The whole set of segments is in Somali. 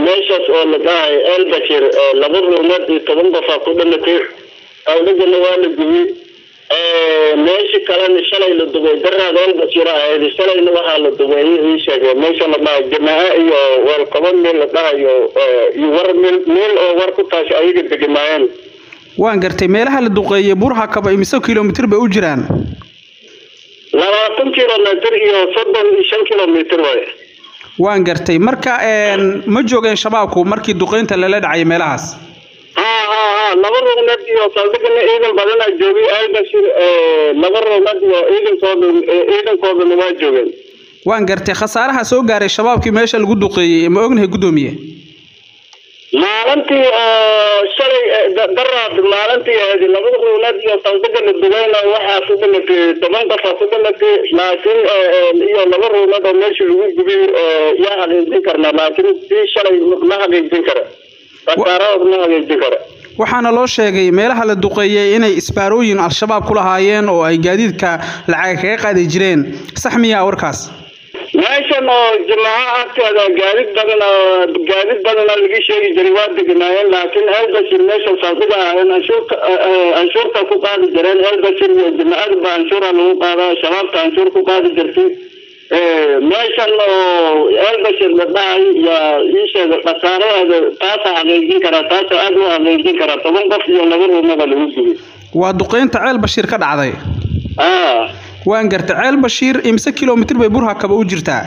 meeshaas oo la dhahay Elbashir laba ruumad iyo 10 qof ku dhamatay awladana waa la gubay meeshii kalena shalay la dubay darada Elbashir ay shalayna waxa la dubay ii sheegay meesha la dhahay jamaa iyo war qaban meel la dhahayo iyo war meel oo war ku taashay ayaga degmaayeen waan gartay meelaha la duqeeyay burha kaba imisa kiiloomitir bay u jiraan 20 kiiloomitir iyo 35 kiiloomitir way waan gartay marka ma joogeen shabaabku markii duqeynta la dhacay meelahaas laba ruumad iyo saldhigna ciidan badan ay joogay Elbashir laba ruumad iyo ciidankooda waa joogeen waan gartay khasaaraha soo gaaray shabaabkii meesha lagu duqeeyay ma ognahay gudoomiye maalintii shalay darad maalintii laba ruumad iyo saldhigna duqeynaa waxa ku dhamatay 10 qof ku dhamatay laakiin iyo laba ruumad oo meesha lagu gubay yaa haleelin karna laakiin si shalay ma haleelin kara waxaana loo sheegay meelaha la duqeeyay inay isbaarooyin al-shabaab ku lahaayeen oo ay gaadiidka lacag kaga qaadi jireen sax miyaa warkaas meeshan oo jamaacaadka gaadiid badan laga sheegi jiray waa degnaayeen laakiin Elbashir meesha saldhiga anshuurta ku qaadi jireen Elbashir iyo jamaacada baa anshuura lagu qaadaa shabaabta anshuur ku qaadi jirtay meeshan oo Elbashir la dhahay ya isheega qasaarada taas xaqiijin kara taas aad u xaqiijin kara 10 qof iyo laba ruumad lagu gubay waa duqeynta Elbashir ka dhacday waan gartay Elbashir imsa kiiloomitir bay burha kaba u jirtaa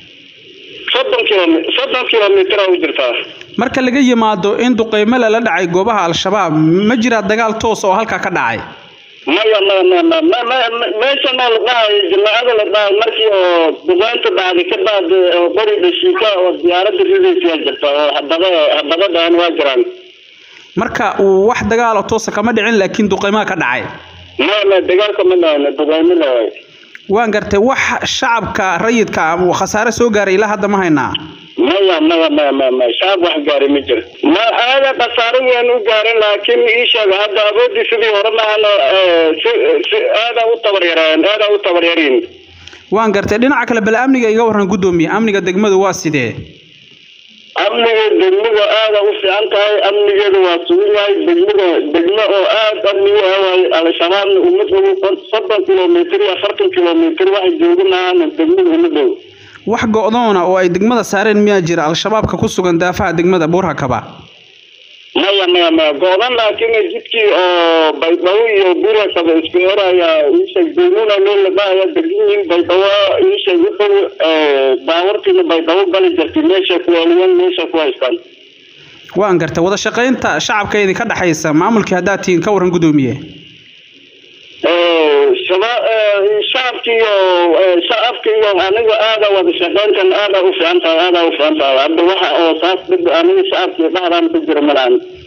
30 kiiloomitir u jirtaa marka laga yimaado in duqeymo la dhacay goobaha al-shabaab ma jira dagaal toos oo halka ka dhacay ما meesha la dhahay jamaacada la dhahay markii oo duqeynta dhacday ka baad qoriga shiika oo diyaaradda ridaysa jirta oo hadaba waa jiraan marka wax dagaal oo toos kama dhicin laakiin duqeymaha ka dhacay ma dagaalka ma dhacay duqeymaha waan gartay wax shacabka rayidka ama khasaare soo gaaray ilaa hadda ma haynaa ما شاب واحد قاري مجر ما هذا قصاري أنو قاري لكن إيش هذا أبدي سدي ورنا أنا هذا هو التبريرين وان قرتي لنا عكلا بالأمنية يجورنا قدومي أمنية دقمة واسدة أمنية دقمة هذا وفي أنت أمنية واسدة دقمة أمنية على شمال ومثله 7 كيلومتر يا 4 كيلومتر واحد جوجنا عن دقمة ومثله wax go'doona oo ay degmada saareen miyaa jira al-shabaabka ku sugan daafaha degmada burha kaba ma go'dan laakiin jidkii oo baydaw iyo burha kaba isku horaya isha deegaanada loo labaaya degmooyin baydaw isha wuxuu baawartina baydaw gali jirtay meesha ku haystaan waan gartay wada shaqeynta shacabka ka dhaxaysa maamulkii hadaatiin ka waran gudoomiye شعبك أنا هذا وبشغلت أنا وفهمت هذا وفهمت هذا واحد أو صاحب أنا شعبك بعد أن تجرب الآن